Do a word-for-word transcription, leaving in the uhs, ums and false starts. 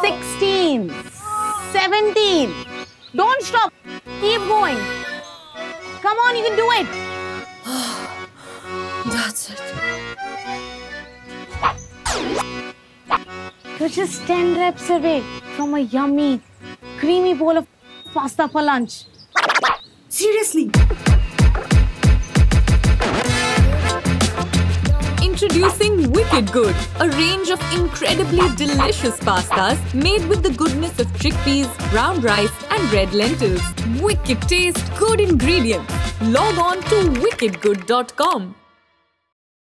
sixteen, seventeen. Don't stop. Keep going. Come on, you can do it. That's it. You're just ten reps away from a yummy, creamy bowl of pasta for lunch. Seriously? Introducing Wicked Good, a range of incredibly delicious pastas made with the goodness of chickpeas, brown rice and red lentils. Wicked taste, good ingredients. Log on to wicked good dot com.